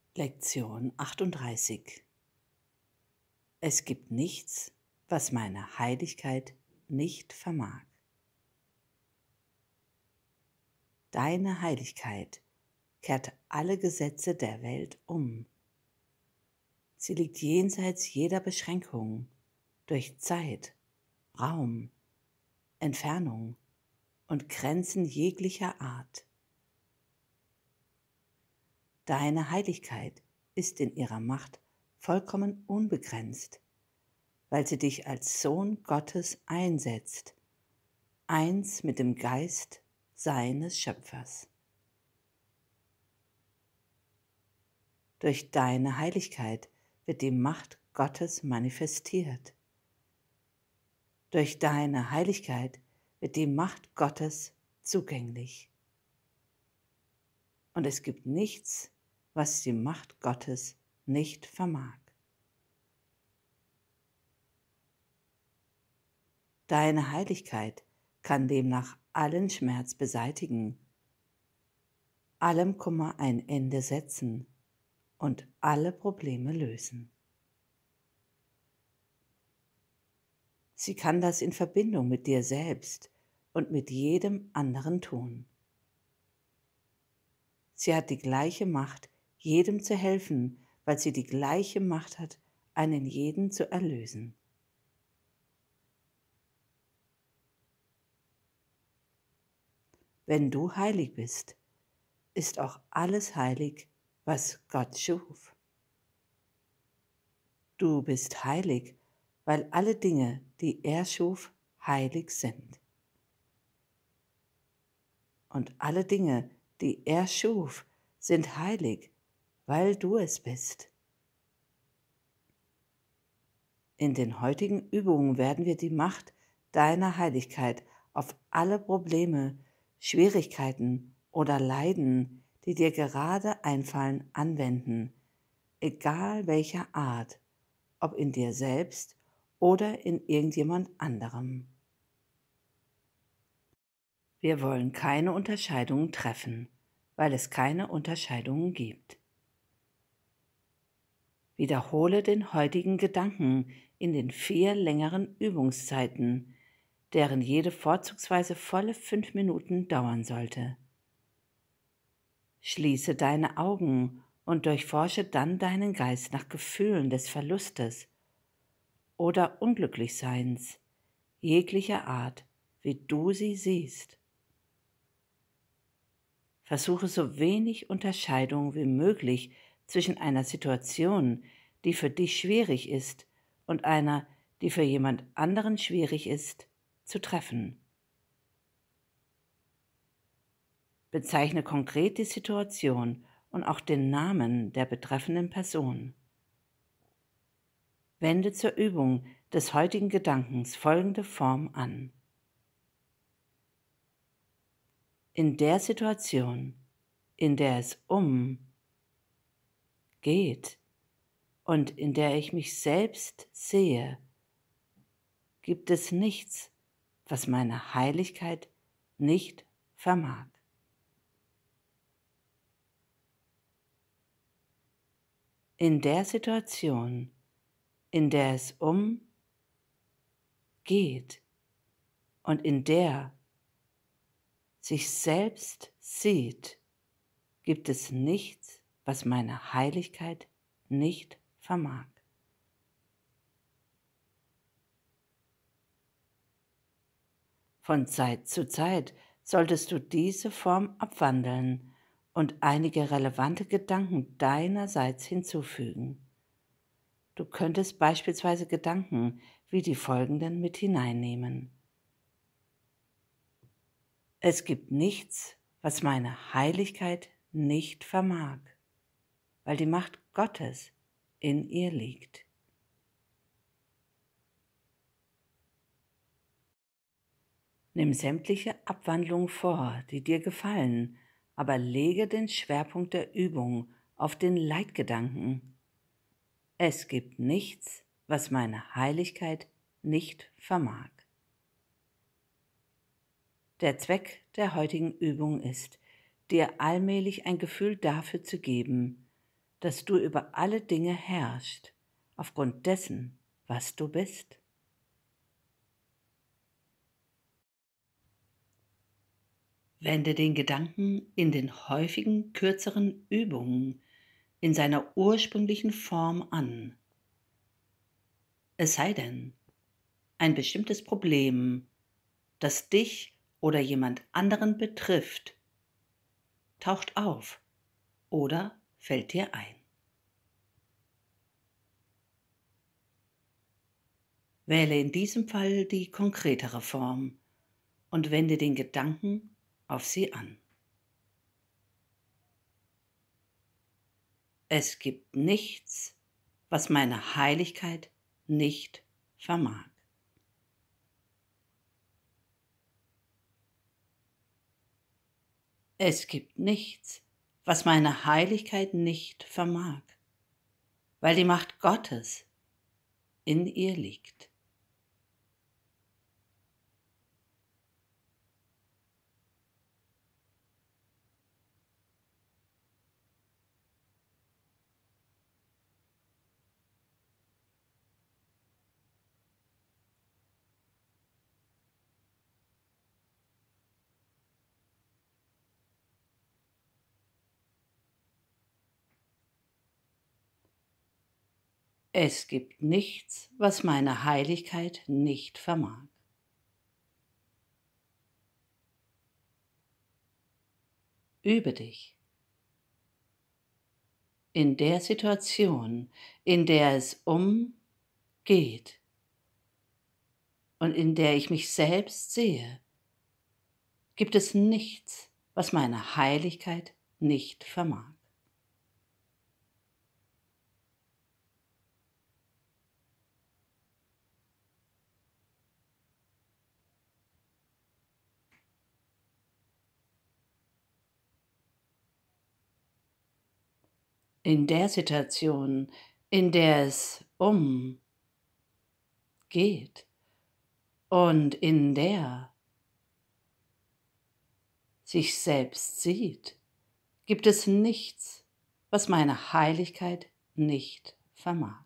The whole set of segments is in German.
Lektion 38. Es gibt nichts, was meine Heiligkeit nicht vermag. Deine Heiligkeit kehrt alle Gesetze der Welt um. Sie liegt jenseits jeder Beschränkung durch Zeit, Raum, Entfernung und Grenzen jeglicher Art. Deine Heiligkeit ist in ihrer Macht vollkommen unbegrenzt, weil sie dich als Sohn Gottes einsetzt, eins mit dem Geist seines Schöpfers. Durch deine Heiligkeit wird die Macht Gottes manifestiert. Durch deine Heiligkeit wird die Macht Gottes zugänglich. Und es gibt nichts, was die Macht Gottes nicht vermag. Deine Heiligkeit kann demnach allen Schmerz beseitigen, allem Kummer ein Ende setzen und alle Probleme lösen. Sie kann das in Verbindung mit dir selbst und mit jedem anderen tun. Sie hat die gleiche Macht, jedem zu helfen, weil sie die gleiche Macht hat, einen jeden zu erlösen. Wenn du heilig bist, ist auch alles heilig, was Gott schuf. Du bist heilig, weil alle Dinge, die er schuf, heilig sind. Und alle Dinge, die er schuf, sind heilig, weil du es bist. In den heutigen Übungen werden wir die Macht deiner Heiligkeit auf alle Probleme, Schwierigkeiten oder Leiden, die dir gerade einfallen, anwenden, egal welcher Art, ob in dir selbst oder in irgendjemand anderem. Wir wollen keine Unterscheidungen treffen, weil es keine Unterscheidungen gibt. Wiederhole den heutigen Gedanken in den 4 längeren Übungszeiten, deren jede vorzugsweise volle 5 Minuten dauern sollte. Schließe deine Augen und durchforsche dann deinen Geist nach Gefühlen des Verlustes oder Unglücklichseins, jeglicher Art, wie du sie siehst. Versuche so wenig Unterscheidung wie möglich zwischen einer Situation, die für dich schwierig ist, und einer, die für jemand anderen schwierig ist, zu treffen. Bezeichne konkret die Situation und auch den Namen der betreffenden Person. Wende zur Übung des heutigen Gedankens folgende Form an. In der Situation, in der es geht und in der ich mich selbst sehe, gibt es nichts, was meine Heiligkeit nicht vermag. In der Situation, in der es geht und in der sich selbst sieht, gibt es nichts, was meine Heiligkeit nicht vermag. Von Zeit zu Zeit solltest du diese Form abwandeln und einige relevante Gedanken deinerseits hinzufügen. Du könntest beispielsweise Gedanken wie die folgenden mit hineinnehmen. Es gibt nichts, was meine Heiligkeit nicht vermag, weil die Macht Gottes in ihr liegt. Nimm sämtliche Abwandlungen vor, die dir gefallen, aber lege den Schwerpunkt der Übung auf den Leitgedanken. Es gibt nichts, was meine Heiligkeit nicht vermag. Der Zweck der heutigen Übung ist, dir allmählich ein Gefühl dafür zu geben, dass du über alle Dinge herrschst, aufgrund dessen, was du bist. Wende den Gedanken in den häufigen, kürzeren Übungen in seiner ursprünglichen Form an. Es sei denn, ein bestimmtes Problem, das dich oder jemand anderen betrifft, taucht auf oder fällt dir ein. Wähle in diesem Fall die konkretere Form und wende den Gedanken auf sie an. Es gibt nichts, was meine Heiligkeit nicht vermag. Es gibt nichts, was meine Heiligkeit nicht vermag, weil die Macht Gottes in ihr liegt. Es gibt nichts, was meine Heiligkeit nicht vermag. Übe dich in der Situation, in der es geht und in der ich mich selbst sehe, gibt es nichts, was meine Heiligkeit nicht vermag. In der Situation, in der es geht und in der sich selbst sieht, gibt es nichts, was meine Heiligkeit nicht vermag.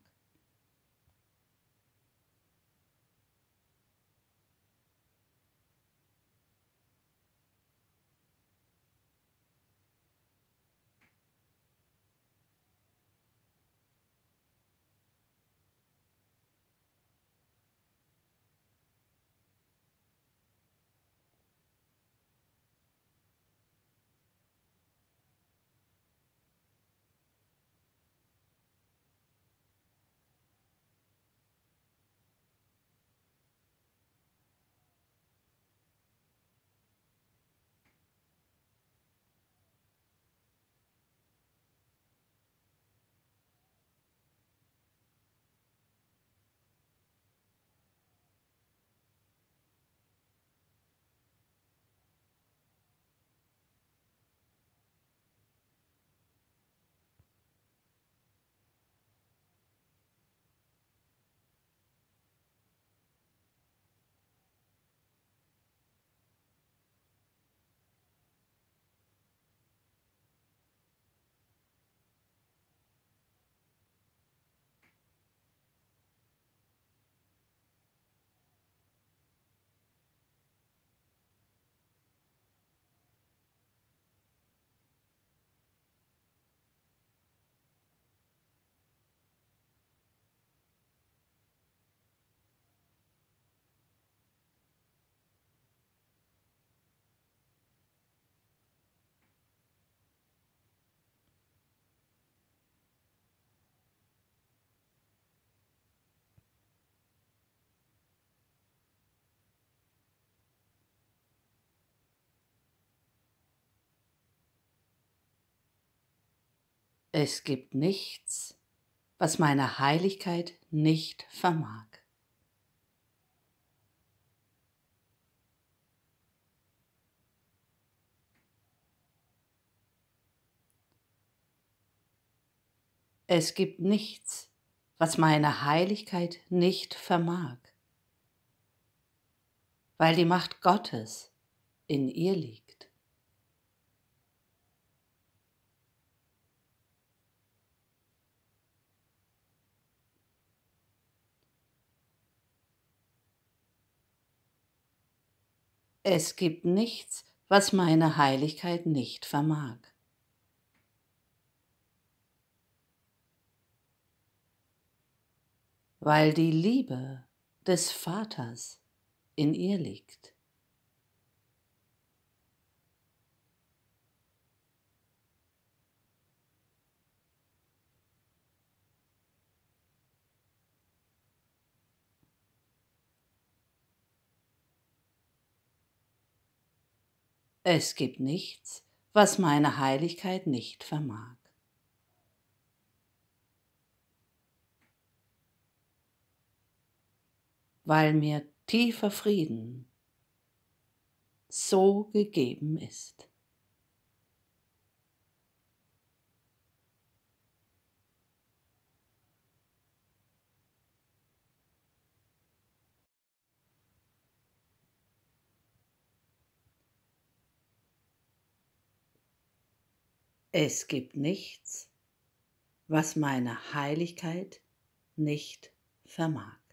Es gibt nichts, was meine Heiligkeit nicht vermag. Es gibt nichts, was meine Heiligkeit nicht vermag, weil die Macht Gottes in ihr liegt. Es gibt nichts, was meine Heiligkeit nicht vermag. Weil die Liebe des Vaters in ihr liegt. Es gibt nichts, was meine Heiligkeit nicht vermag. Weil mir tiefer Frieden so gegeben ist. Es gibt nichts, was meine Heiligkeit nicht vermag.